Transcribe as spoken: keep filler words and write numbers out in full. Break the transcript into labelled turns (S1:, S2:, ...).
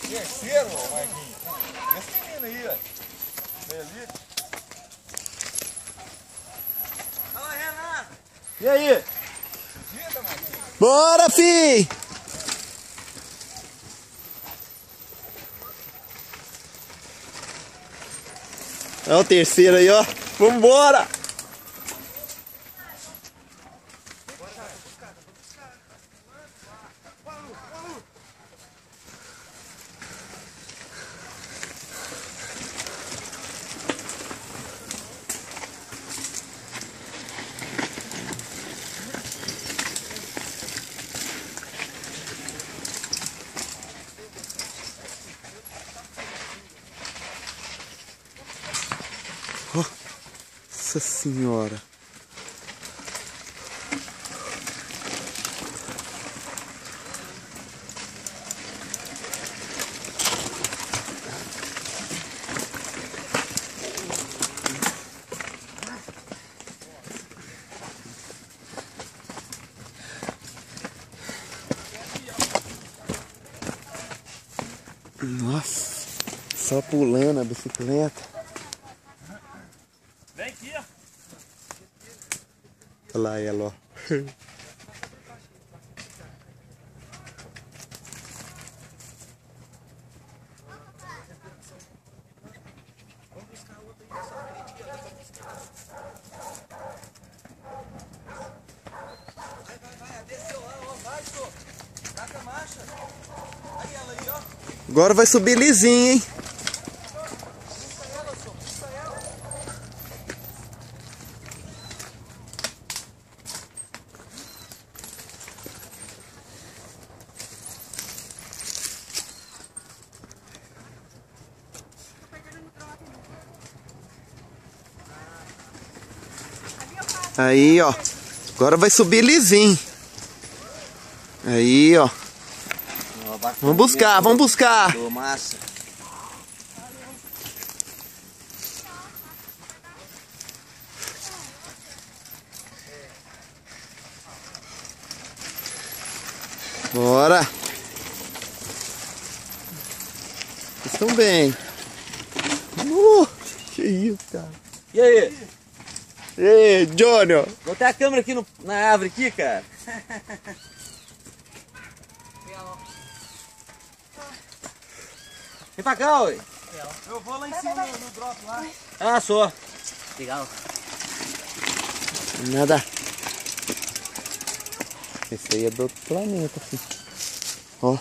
S1: Terceiro, Marquinhos. Esse menino aí, ó. Beleza? Fala, Renato.
S2: E aí?
S1: Vida, Marquinhos.
S2: Bora, fi! É o terceiro aí, ó. Vambora! Nossa senhora. Nossa, só pulando a bicicleta.
S1: Vem aqui, ó.
S2: Olha lá ela, ó.
S1: Vai, vai, vai. Desceu lá, ó. Vai, só. Taca a marcha. Aí ela aí, ó.
S2: Agora vai subir lisinho, hein?
S1: Puxa ela, só. Puxa ela.
S2: Aí, ó. Agora vai subir lisinho. Aí, ó. Vamos buscar, vamos buscar.
S1: Massa.
S2: Bora. Vocês estão bem. Uh, que isso, cara.
S1: E aí?
S2: Ei, Johnny, ó.
S1: Botei a câmera aqui no, na árvore aqui, cara. Vem pra cá, ué. Eu vou lá em cima no, no drop lá. Ah, só. Legal.
S2: Nada. Esse aí é do outro planeta, filho. Ó.